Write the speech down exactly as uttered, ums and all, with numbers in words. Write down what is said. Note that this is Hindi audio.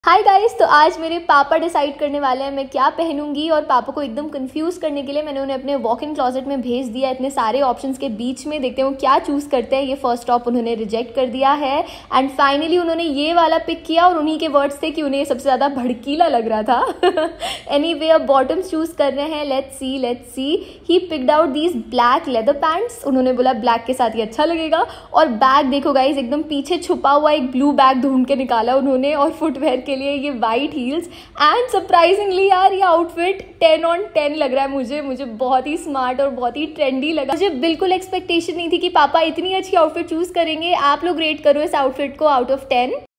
हाय गाइस, तो आज मेरे पापा डिसाइड करने वाले हैं मैं क्या पहनूंगी। और पापा को एकदम कंफ्यूज करने के लिए मैंने उन्हें अपने वॉक इन क्लोजेट में भेज दिया इतने सारे ऑप्शंस के बीच में। देखते हैं वो क्या चूज करते हैं। ये फर्स्ट टॉप उन्होंने रिजेक्ट कर दिया है एंड फाइनली उन्होंने ये वाला पिक किया और उन्हीं के वर्ड्स थे कि उन्हें सबसे ज़्यादा भड़कीला लग रहा था। एनी वे, अब बॉटम्स चूज कर रहे हैं। Let's see let's see he picked out these black leather pants. उन्होंने बोला ब्लैक के साथ ये अच्छा लगेगा। और बैग देखो गाइज, एकदम पीछे छुपा हुआ एक ब्लू बैग ढूंढ के निकाला उन्होंने। और फुटवेयर के लिए ये वाइट हील्स एंड सरप्राइजिंगली यार ये आउटफिट टेन ऑन टेन लग रहा है मुझे मुझे बहुत ही स्मार्ट और बहुत ही ट्रेंडी लगा। मुझे बिल्कुल एक्सपेक्टेशन नहीं थी कि पापा इतनी अच्छी आउटफिट चूज करेंगे। आप लोग रेट करो इस आउटफिट को आउट ऑफ टेन।